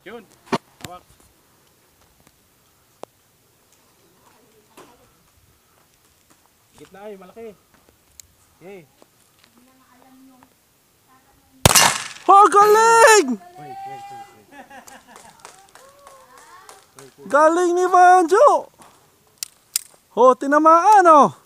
Yun. Hawak. Gitna ay malaki. Okay. Oh, galing! Galing ni Banjo! Oh, tinamaan oh!